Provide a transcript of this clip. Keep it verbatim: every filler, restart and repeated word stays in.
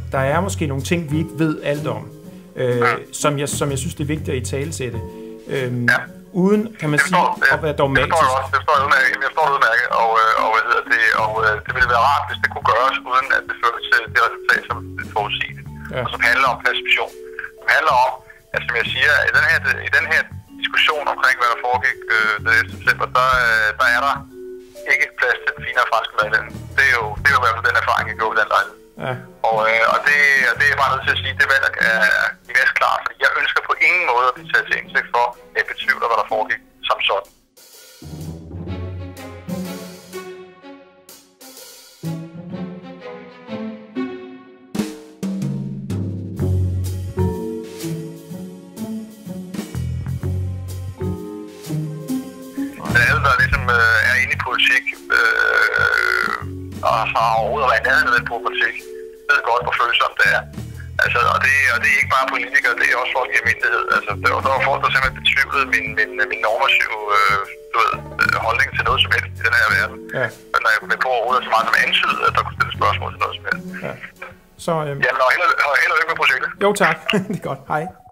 der er måske nogle ting, vi ikke ved alt om, øh, ja. som, jeg, som jeg synes, det er vigtigt at italesætte. Øhm, ja. Uden, kan man sige, at være dogmatisk. Det forstår jeg også. Det forstår jeg udmærket. Jeg forstår det udmærket, og, og, hvad hedder det, og det ville være rart, hvis det kunne gøres, uden at det fører til det resultat, som det forudsigeligt. Ja. Og som handler om perception. Som handler om, at som jeg siger, i den her, i den her diskussion omkring, hvad der foregik øh, den ellevte september, der, der er der ikke plads til den finere franske madlavning. Det er jo, det er jo i hvert fald den erfaring, jeg gjorde ved den lejlighed. Ja. Og, øh, og, det, og det er bare nødt til at sige, det valg er glasklart, fordi jeg ønsker på ingen måde at blive taget til indsigt for, at jeg betvivler, hvad der foregik som sådan. Den anden, der ligesom øh, er inde i politik, øh, og har overhovedet været nærheden af den politik, ved godt, hvor følsomt det er. Altså, og, det, og det er ikke bare politikere, det er også folk i almindelighed. Altså, der, der var folk, der simpelthen betvivlede min, min, min normative øh, du ved, holdning til noget som helst i den her verden. Ja. Men når jeg blev på overhovedet så meget som antydet, at der kunne stille spørgsmål til noget som helst. Ja. Så, øhm... Jamen, og held og lykke med projektet. Jo, tak. Det er godt. Hej.